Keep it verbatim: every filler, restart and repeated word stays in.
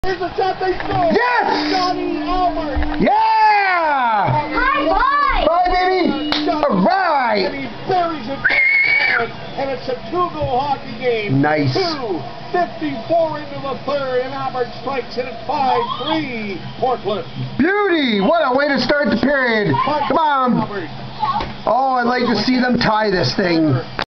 Here's the shot they score. Yes! Johnny Albert. Yeah! High five! Bye, baby! All right! And he buries it. And it's a two-goal hockey game. Nice. two fifty-four into the third, and Albert strikes it at five three. Portland. Beauty! What a way to start the period. Come on. Albert. Oh, I'd like to see them tie this thing.